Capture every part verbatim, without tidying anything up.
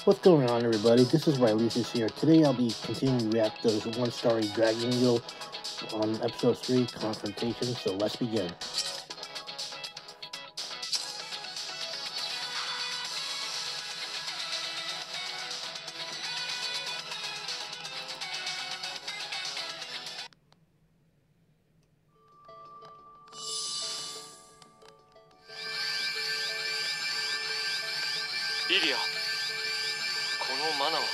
What's going on, everybody? This is Rylesis here. Today I'll be continuing to react to this one-starring Dragon Angel on episode three, Confrontation. So let's begin. Lilia、このマナは。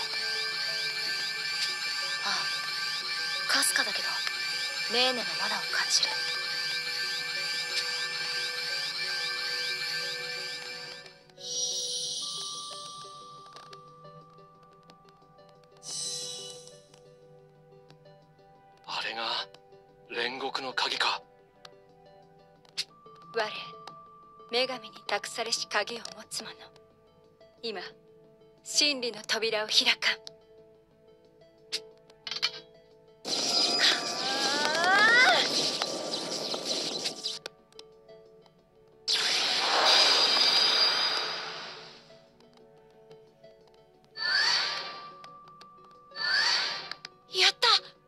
ああ、かすかだけどネーネのマナを感じる。 あれが煉獄の鍵か。 我女神に託されし鍵を持つ者、今真理の扉を開かん。やった。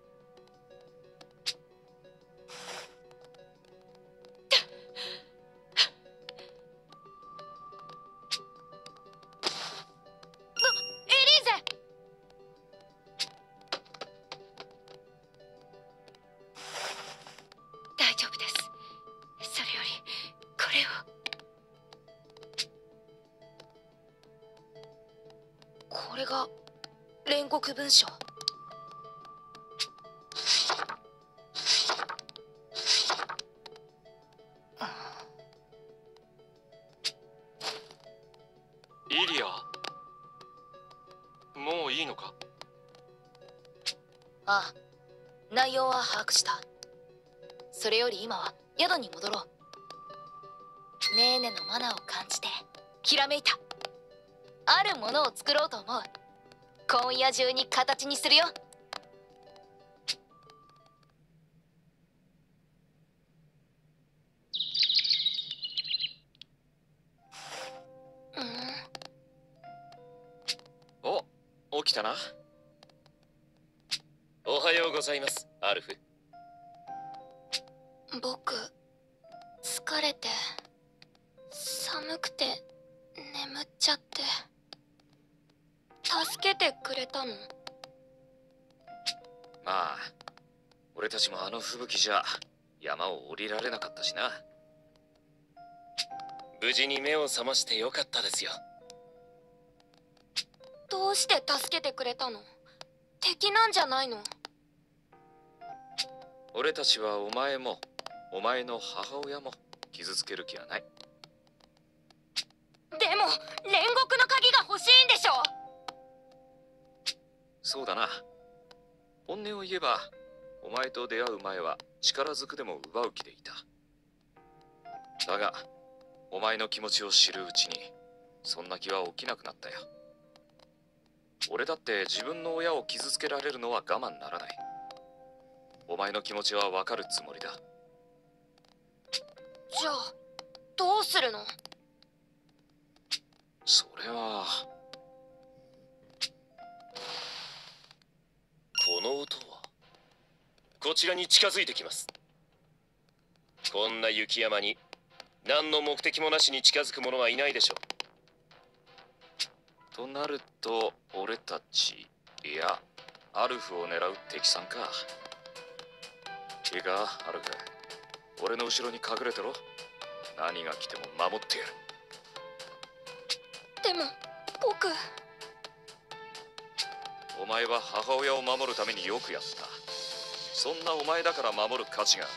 大丈夫です。それよりこれを。これが煉獄文書。 リリア、もういいのか。 ああ、内容は把握した。それより今は宿に戻ろう。ネーネのマナを感じてひらめいた。あるものを作ろうと思う。今夜中に形にするよ。 お、起きたな。おはようございます、アルフ。 僕疲れて寒くて眠っちゃって。助けてくれたの？ まあ俺たちもあの吹雪じゃ山を降りられなかったしな。無事に目を覚ましてよかったですよ。 どうして助けてくれたの？敵なんじゃないの？ 俺たちはお前もお前の母親も傷つける気はない。 でも煉獄の鍵が欲しいんでしょ。 そうだな。本音を言えばお前と出会う前は力ずくでも奪う気でいた。だがお前の気持ちを知るうちにそんな気は起きなくなったよ。俺だって自分の親を傷つけられるのは我慢ならない。お前の気持ちはわかるつもりだ。 じゃあどうするの？ それは。この音はこちらに近づいてきます。こんな雪山に何の目的もなしに近づく者はいないでしょう。となると俺たち、いやアルフを狙う敵さんか。いいかアルフ、俺の後ろに隠れてろ。何が来ても守ってやる。 でも僕。 お前は母親を守るためによくやった。そんなお前だから守る価値がある。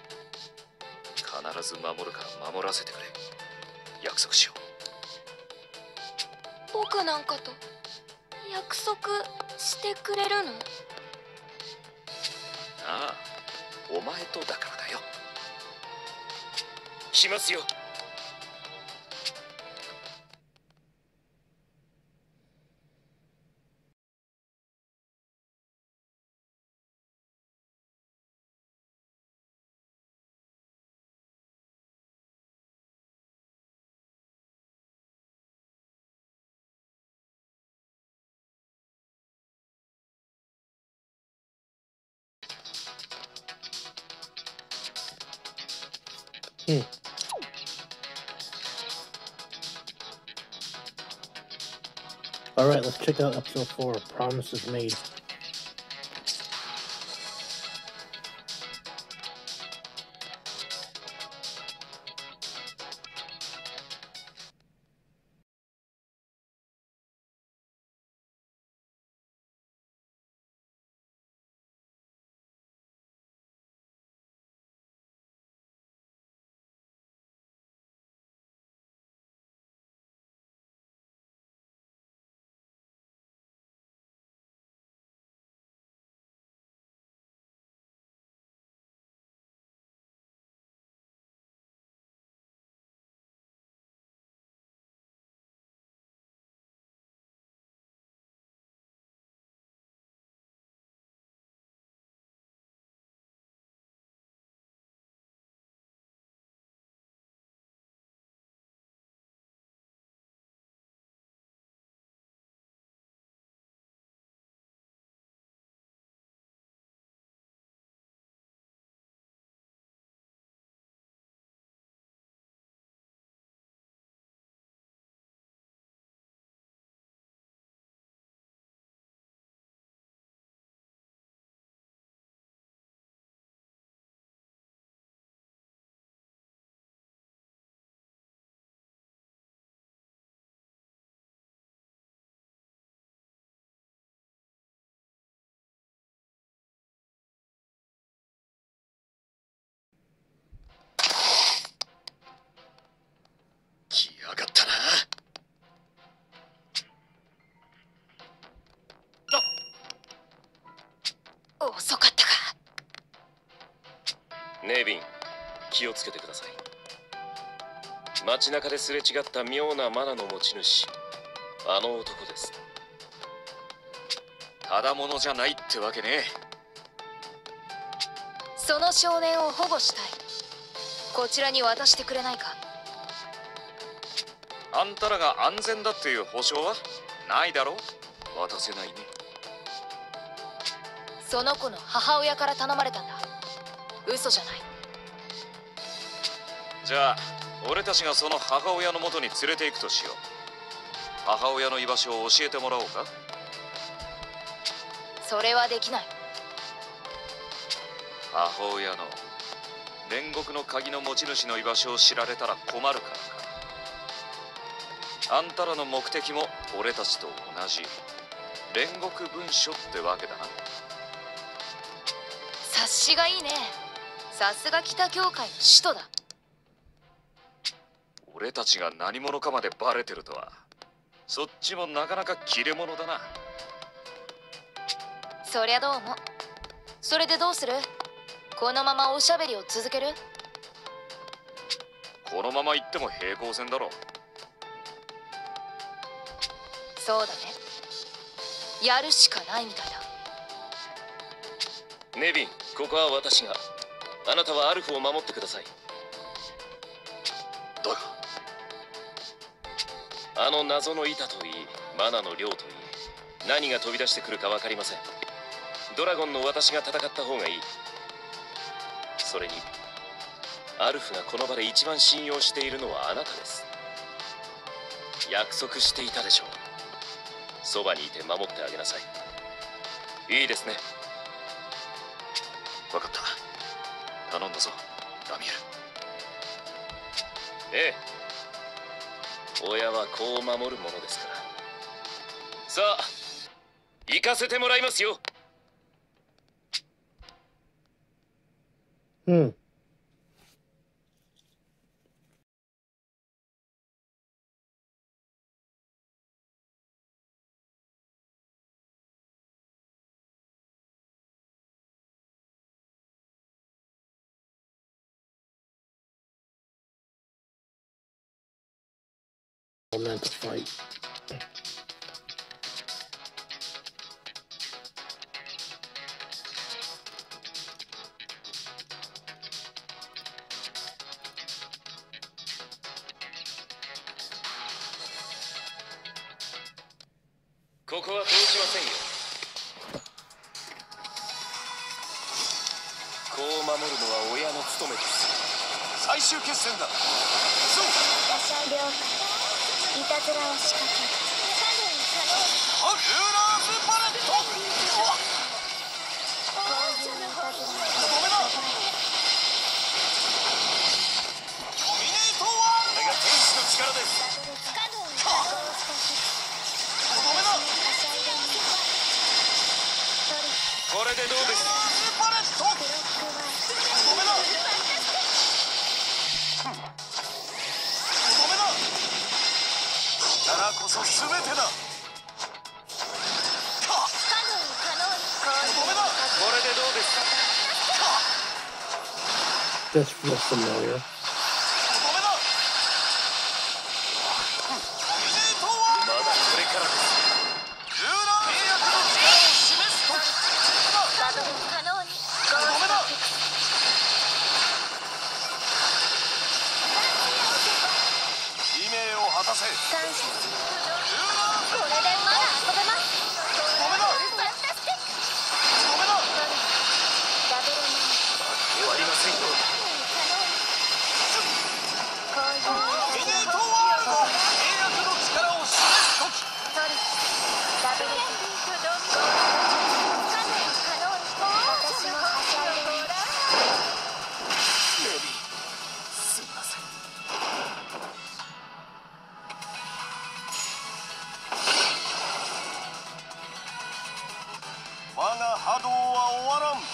必ず守るから守らせてくれ。約束しよう。 僕なんかと約束してくれるの？ ああ、お前とだからだよ。しますよ。 Hmm. Alright, let's check out episode four, Promises Made. 遅かったか。 ネイビン、気をつけてください。街中ですれ違った妙なマナの持ち主、あの男です。 ただものじゃないってわけね。 その少年を保護したい。こちらに渡してくれないか。 あんたらが安全だっていう保証はないだろ。渡せないね。 その子の母親から頼まれたんだ。嘘じゃない。 じゃあ俺たちがその母親の元に連れて行くとしよう。母親の居場所を教えてもらおうか。 それはできない。 母親の煉獄の鍵の持ち主の居場所を知られたら困るからか。あんたらの目的も俺たちと同じ煉獄文書ってわけだな。 察しがいいね。さすが北教会の使徒だ。 俺たちが何者かまでバレてるとは、そっちもなかなか切れ者だな。 そりゃどうも。それでどうする？このままおしゃべりを続ける？ このまま行っても平行線だろ。 そうだね。やるしかないみたいだ。 ネビン、ここは私が。あなたはアルフを守ってください。 だがあの謎の板といい、マナの量といい、何が飛び出してくるか分かりません。ドラゴンの私が戦った方がいい。それにアルフがこの場で一番信用しているのはあなたです。約束していたでしょう。そばにいて守ってあげなさい。いいですね。 分かった。頼んだぞ、ラミエル。 ええ、親は子を守るものですから。さあ、行かせてもらいますよ。 うん。meant to fight. ここは通しませんよ。子を守るのは親の務めです。 最終決戦だ。そう。 了解。いたずらを仕掛ける。 ルーラーズパレット。力です。 これでどうです。 パレット。ごめんな。ごめんな。力こそ全てだ。ごめんな。 これでどうです。 This feels familiar. 我が波動は終わらん。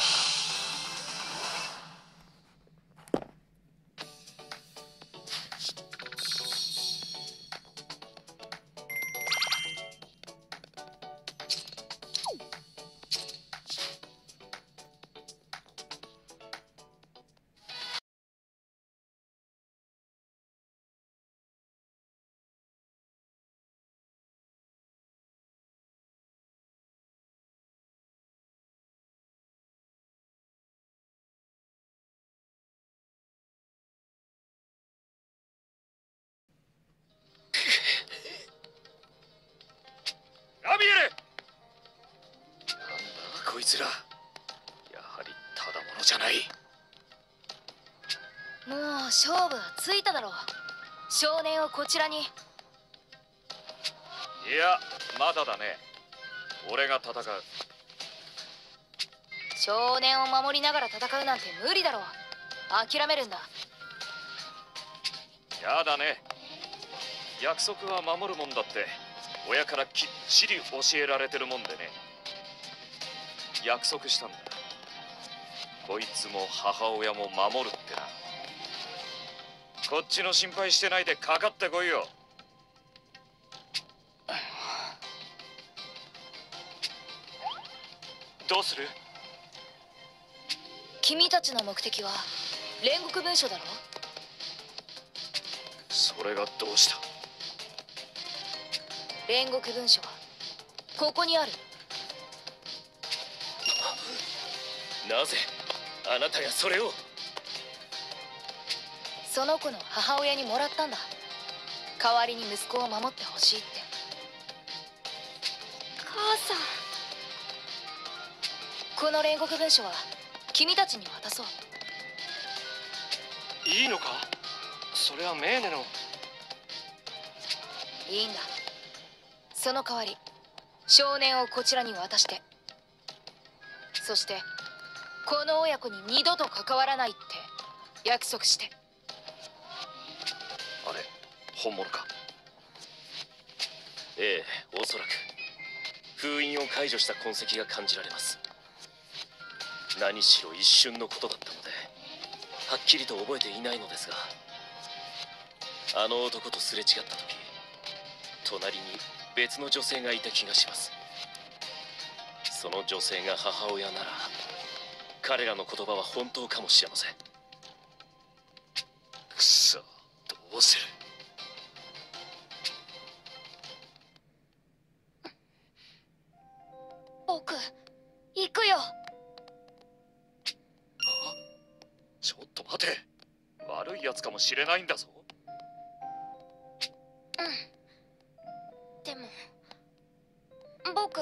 ラビエル！なんだこいつら。やはりただものじゃない。 もう勝負はついただろう。少年をこちらに。 いや、まだだね。俺が戦う。 少年を守りながら戦うなんて無理だろう。諦めるんだ。 やだね。約束は守るもんだって親からきっちり教えられてるもんでね。約束したんだ。こいつも母親も守るってな。こっちの心配してないでかかってこいよ。どうする？ 君たちの目的は煉獄文書だろ？ それがどうした？ 煉獄文書はここにある。 なぜあなたがそれを？ その子の母親にもらったんだ。代わりに息子を守ってほしいって。 母さん。 この煉獄文書は君たちに渡そう。 いいのか？それはメーネの。 いいんだ。その代わり少年をこちらに渡して、そしてこの親子に二度と関わらないって約束して。 あれ、本物か？ ええ、おそらく封印を解除した痕跡が感じられます。何しろ一瞬のことだったのではっきりと覚えていないのですが、あの男とすれ違った時隣に別の女性がいた気がします。その女性が母親なら彼らの言葉は本当かもしれません。 くそ、どうする？ 僕行くよ。 ちょっと待て。悪いやつかもしれないんだぞ。 うん。でも僕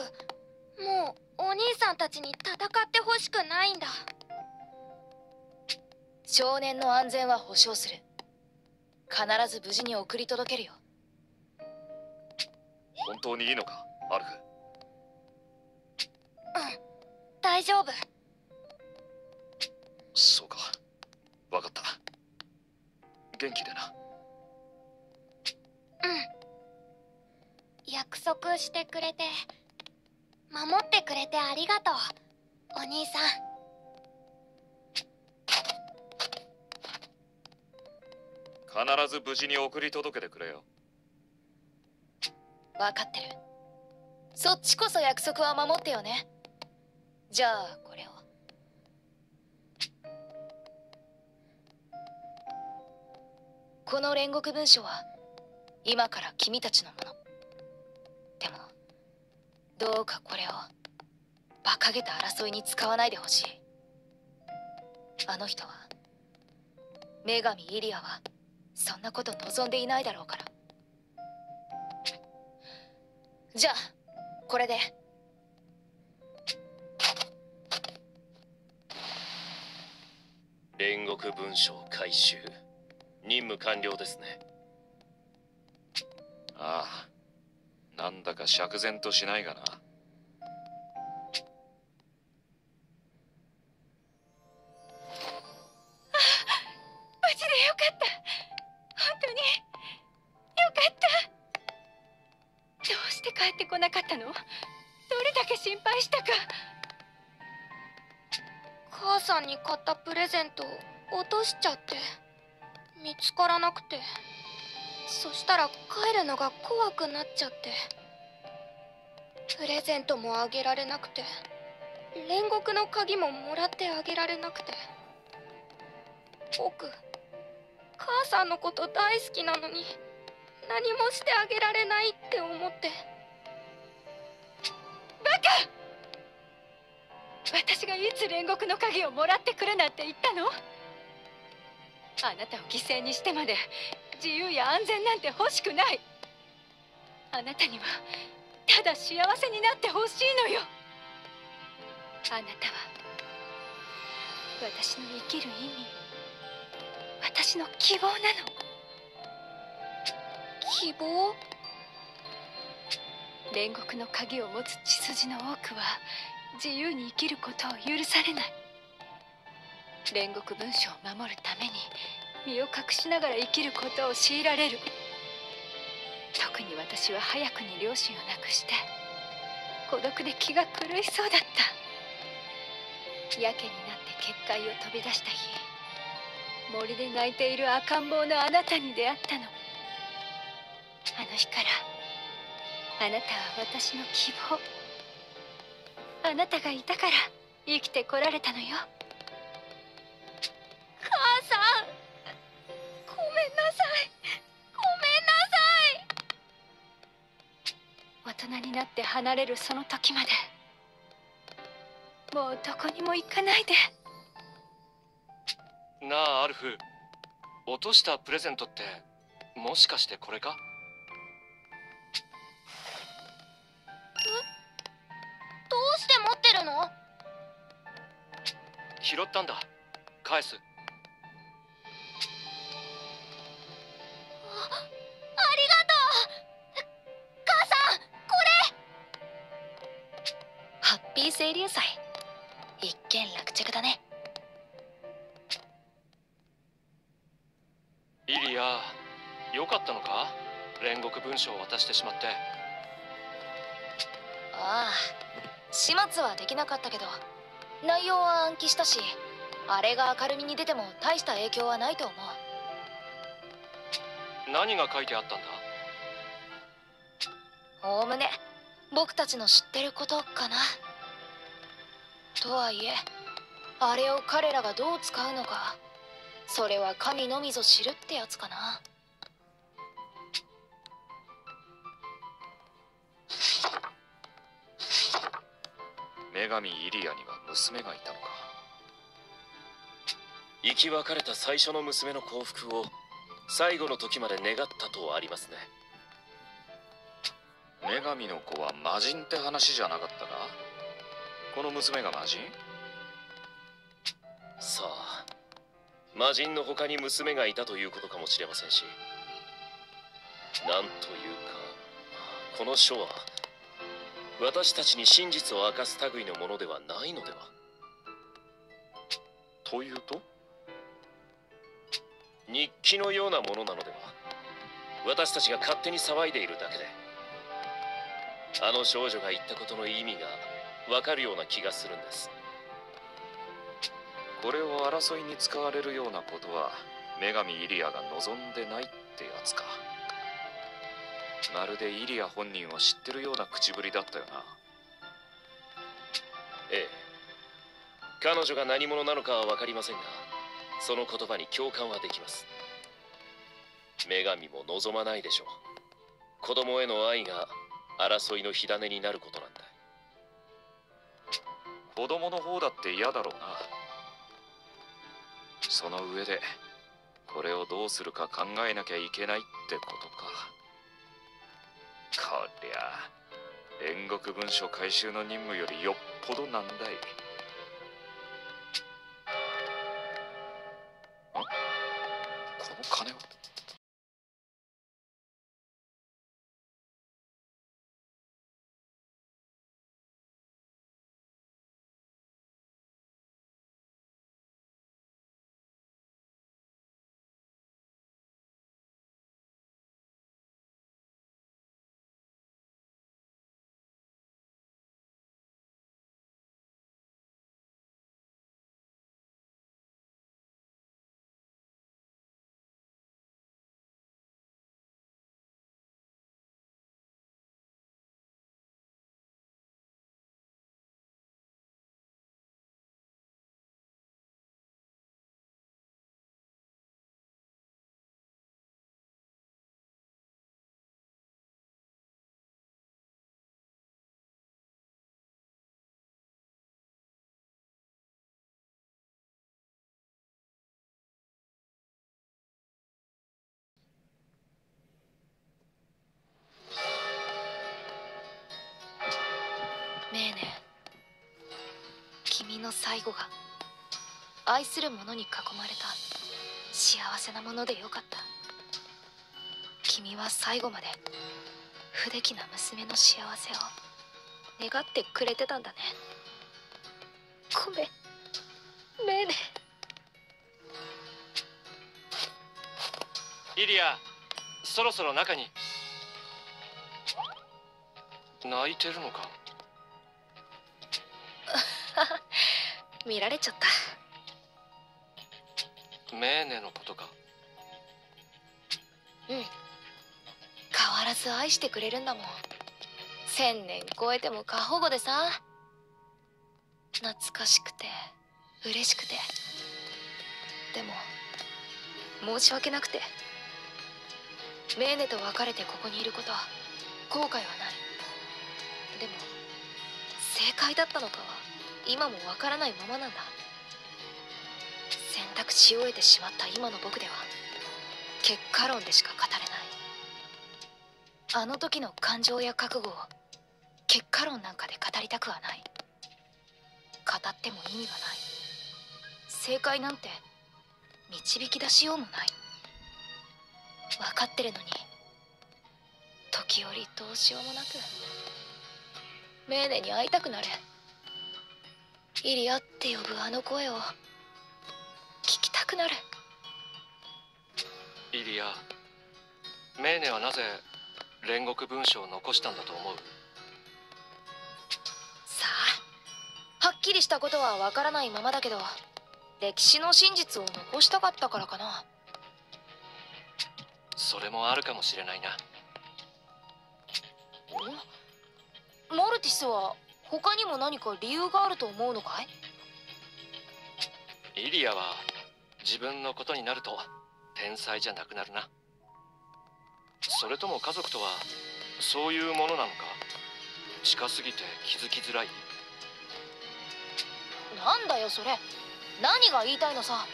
もうお兄さんたちに戦ってほしくないんだ。 少年の安全は保証する。必ず無事に送り届けるよ。 本当にいいのか、アルフ？ うん、大丈夫。 そうか、分かった。元気でな。 うん。約束してくれて、守ってくれてありがとう、お兄さん。 必ず無事に送り届けてくれよ。 分かってる。そっちこそ約束は守ってよね。じゃあこれを。この煉獄文書は今から君たちのもの。でもどうかこれを馬鹿げた争いに使わないでほしい。あの人は、女神イリアはそんなこと望んでいないだろうから。じゃあこれで。 煉獄文書回収、任務完了ですね。 ああ、なんだか釈然としないがな。 無事でよかった。本当によかった。どうして帰ってこなかったの？どれだけ心配したか。 母さんに買ったプレゼントを落としちゃって、見つからなくて、そしたら帰るのが怖くなっちゃって、プレゼントもあげられなくて、煉獄の鍵ももらってあげられなくて、僕母さんのこと大好きなのに何もしてあげられないって思って。 バカ！私がいつ煉獄の鍵をもらってくれなんて言ったの？あなたを犠牲にしてまで自由や安全なんて欲しくない。あなたにはただ幸せになってほしいのよ。あなたは私の生きる意味、私の希望なの。 希望？ 煉獄の鍵を持つ血筋の多くは自由に生きることを許されない。煉獄文書を守るために身を隠しながら生きることを強いられる。特に私は早くに両親を亡くして孤独で気が狂いそうだった。やけになって結界を飛び出した日、森で泣いている赤ん坊のあなたに出会ったの。あの日からあなたは私の希望。あなたがいたから生きてこられたのよ。 母さん、ごめんなさい、ごめんなさい。 大人になって離れるその時までもうどこにも行かないで。 なあアルフ、落としたプレゼントってもしかしてこれか？ どうして持ってるの？ 拾ったんだ。返す。 あ、ありがとう母さん。これハッピー清流祭、一件落着だね。 イリア、よかったのか？煉獄文書を渡してしまって。 ああ、始末はできなかったけど内容は暗記したし、あれが明るみに出ても大した影響はないと思う。 何が書いてあったんだ？ おおむね僕たちの知ってることかな。とはいえあれを彼らがどう使うのか、それは神のみぞ知るってやつかな。 女神イリアには娘がいたのか。 生き別れた最初の娘の幸福を最後の時まで願ったとありますね。 女神の子は魔人って話じゃなかったか？この娘が魔人？ さあ、 魔人の他に娘がいたということかもしれませんし、なんというかこの書は私たちに真実を明かす類のものではないのでは。 というと？ 日記のようなものなのでは。私たちが勝手に騒いでいるだけで、あの少女が言ったことの意味がわかるような気がするんです。 これを争いに使われるようなことは女神イリアが望んでないってやつか。まるでイリア本人を知ってるような口ぶりだったよな。 ええ、彼女が何者なのかは分かりませんが、その言葉に共感はできます。女神も望まないでしょう。子供への愛が争いの火種になることなんだ。 子供の方だって嫌だろうな。その上でこれをどうするか考えなきゃいけないってことか。こりゃ煉獄文書回収の任務よりよっぽどなんだい。ん？この金は？ メーネ、君の最後が愛する者に囲まれた幸せなものでよかった。君は最後まで不出来な娘の幸せを願ってくれてたんだね。ごめんメーネ。 イリア、そろそろ中に。泣いてるのか？ 見られちゃった。 メーネのことか？ うん、変わらず愛してくれるんだもん。千年超えても過保護でさ、懐かしくて嬉しくて、でも申し訳なくて。メーネと別れてここにいることは後悔はない。でも正解だったのかは今もわからないままなんだ。選択し終えてしまった今の僕では結果論でしか語れない。あの時の感情や覚悟を結果論なんかで語りたくはない。語っても意味がない。正解なんて導き出しようもない。分かってるのに時折どうしようもなくメーネに会いたくなる。イリアって呼ぶあの声を聞きたくなる。 イリア、メーネはなぜ煉獄文書を残したんだと思う？ さあ、はっきりしたことはわからないままだけど、歴史の真実を残したかったからかな。 それもあるかもしれないな。 モルティスは他にも何か理由があると思うのかい？ イリアは自分のことになると天才じゃなくなるな。それとも家族とはそういうものなのか？近すぎて気づきづらい？ なんだよそれ、何が言いたいのさ。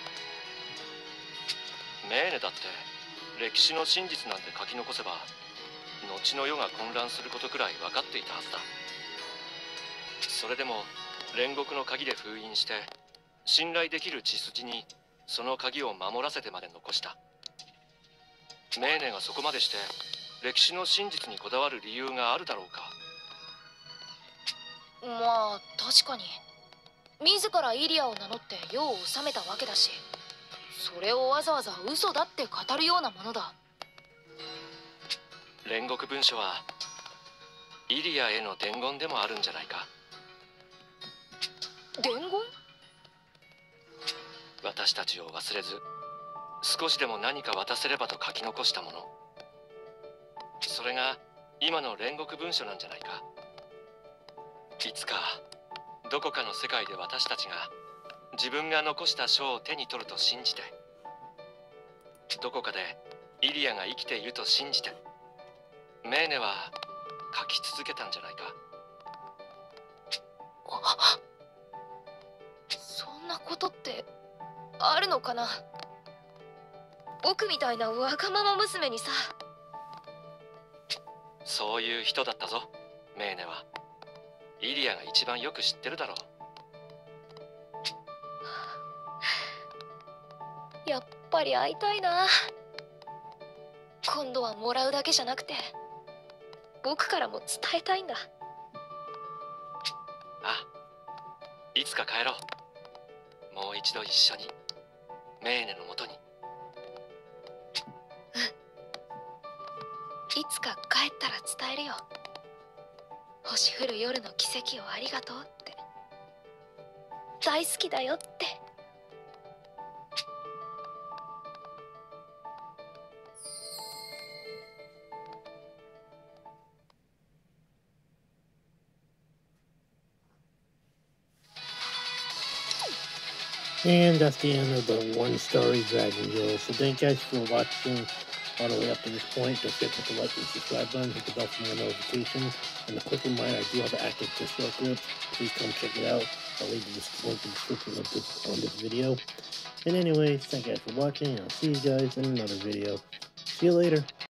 メーネだって歴史の真実なんて書き残せば後の世が混乱することくらい分かっていたはずだ。それでも煉獄の鍵で封印して信頼できる血筋にその鍵を守らせてまで残した。メーネがそこまでして歴史の真実にこだわる理由があるだろうか。 まあ確かに自らイリアを名乗って世を治めたわけだし、それをわざわざ嘘だって語るようなものだ。 煉獄文書はイリアへの伝言でもあるんじゃないか。 伝言？ 私たちを忘れず少しでも何か渡せればと書き残したもの、それが今の煉獄文書なんじゃないか。いつかどこかの世界で私たちが自分が残した書を手に取ると信じて、どこかでイリアが生きていると信じて、メーネは書き続けたんじゃないか。 そんなことってあるのかな。僕みたいなわがまま娘にさ。 そういう人だったぞ、メーネは。イリアが一番よく知ってるだろう。やっぱり会いたいな。今度はもらうだけじゃなくて僕からも伝えたいんだ。 あ、いつか帰ろう。もう一度一緒にメーネのもとに。 いつか帰ったら伝えるよ。星降る夜の奇跡をありがとうって、大好きだよって。 And that's the end of the One Story Dragon Girl. So thank you guys for watching all the way up to this point. Don't forget to hit the like and subscribe button, hit the bell for more notifications. And a quick reminder, I do have an active Discord group. Please come check it out. I'll leave the link in the description of this, on this video. And anyways, thank you guys for watching, and I'll see you guys in another video. See you later.